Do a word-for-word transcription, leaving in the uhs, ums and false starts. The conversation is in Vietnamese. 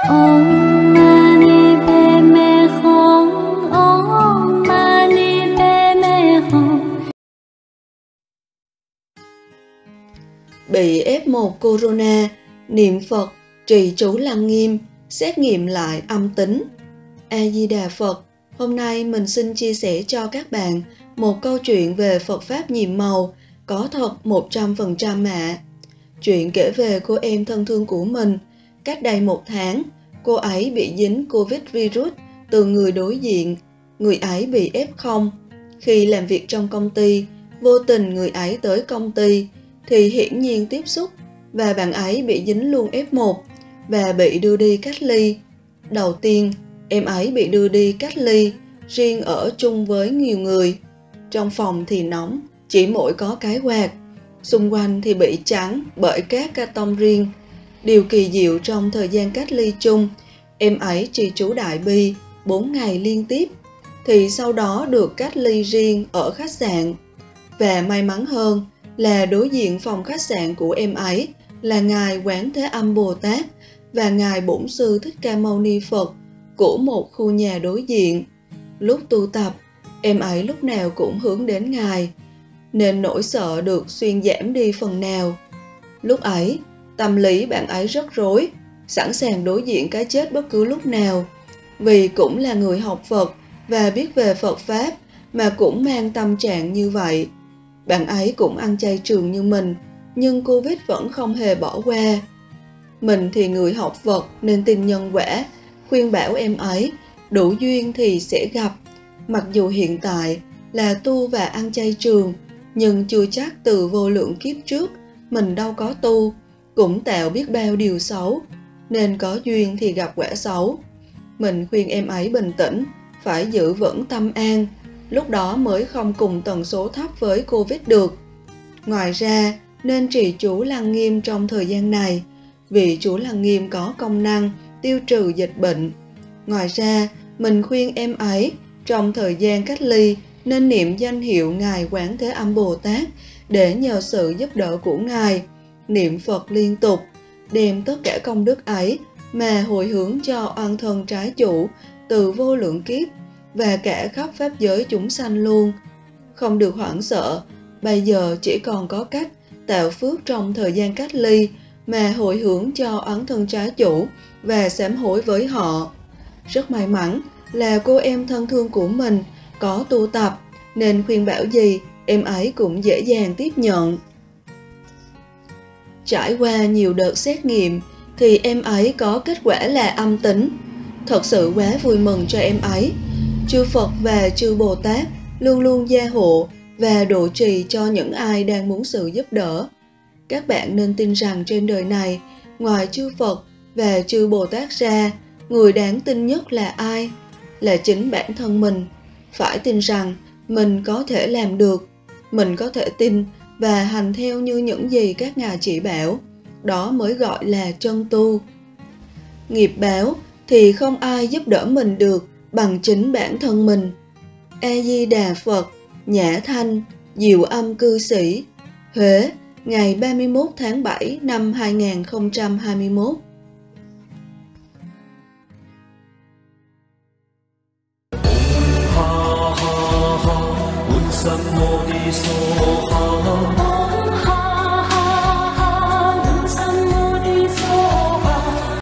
Om Mani Padme Hum. Om Mani Padme Hum. Bị ép một corona, niệm Phật, trì chú Lăng Nghiêm, xét nghiệm lại âm tính. A Di Đà Phật. Hôm nay mình xin chia sẻ cho các bạn một câu chuyện về Phật Pháp nhiệm màu, có thật một trăm phần trăm ạ. Chuyện kể về cô em thân thương của mình. Cách đây một tháng, cô ấy bị dính Covid virus từ người đối diện. Người ấy bị ép không. Khi làm việc trong công ty, vô tình người ấy tới công ty thì hiển nhiên tiếp xúc và bạn ấy bị dính luôn ép một và bị đưa đi cách ly. Đầu tiên, em ấy bị đưa đi cách ly, riêng ở chung với nhiều người. Trong phòng thì nóng, chỉ mỗi có cái quạt. Xung quanh thì bị chắn bởi các ca tông riêng. Điều kỳ diệu trong thời gian cách ly chung, em ấy trì chú Đại Bi bốn ngày liên tiếp, thì sau đó được cách ly riêng ở khách sạn. Và may mắn hơn là đối diện phòng khách sạn của em ấy là Ngài Quán Thế Âm Bồ Tát và Ngài Bổn Sư Thích Ca Mâu Ni Phật của một khu nhà đối diện. Lúc tu tập, em ấy lúc nào cũng hướng đến Ngài, nên nỗi sợ được xuyên giảm đi phần nào. Lúc ấy, tâm lý bạn ấy rất rối, sẵn sàng đối diện cái chết bất cứ lúc nào. Vì cũng là người học Phật và biết về Phật Pháp mà cũng mang tâm trạng như vậy. Bạn ấy cũng ăn chay trường như mình, nhưng Covid vẫn không hề bỏ qua. Mình thì người học Phật nên tin nhân quả, khuyên bảo em ấy, đủ duyên thì sẽ gặp. Mặc dù hiện tại là tu và ăn chay trường, nhưng chưa chắc từ vô lượng kiếp trước mình đâu có tu, cũng tạo biết bao điều xấu, nên có duyên thì gặp quả xấu. Mình khuyên em ấy bình tĩnh, phải giữ vững tâm an, lúc đó mới không cùng tần số thấp với Covid được. Ngoài ra, nên trì chú Lăng Nghiêm trong thời gian này, vì chú Lăng Nghiêm có công năng tiêu trừ dịch bệnh. Ngoài ra, mình khuyên em ấy trong thời gian cách ly nên niệm danh hiệu Ngài Quán Thế Âm Bồ Tát để nhờ sự giúp đỡ của Ngài, niệm Phật liên tục, đem tất cả công đức ấy mà hồi hướng cho oan thân trái chủ từ vô lượng kiếp và cả khắp pháp giới chúng sanh luôn. Không được hoảng sợ, bây giờ chỉ còn có cách tạo phước trong thời gian cách ly mà hồi hướng cho oán thân trái chủ và sám hối với họ. Rất may mắn là cô em thân thương của mình có tu tập, nên khuyên bảo gì em ấy cũng dễ dàng tiếp nhận. Trải qua nhiều đợt xét nghiệm thì em ấy có kết quả là âm tính. Thật sự quá vui mừng cho em ấy. Chư Phật và chư Bồ Tát luôn luôn gia hộ và độ trì cho những ai đang muốn sự giúp đỡ. Các bạn nên tin rằng trên đời này, ngoài chư Phật và chư Bồ Tát ra, người đáng tin nhất là ai? Là chính bản thân mình. Phải tin rằng mình có thể làm được, mình có thể tin và hành theo như những gì các ngài chỉ bảo. Đó mới gọi là chân tu. Nghiệp báo thì không ai giúp đỡ mình được bằng chính bản thân mình. A Di Đà Phật. Nhã Thanh, Diệu Âm Cư Sĩ, Huế, ngày ba mươi mốt tháng bảy năm hai nghìn không trăm hai mươi mốt. Ha ha ha, un sam mô ni so ha.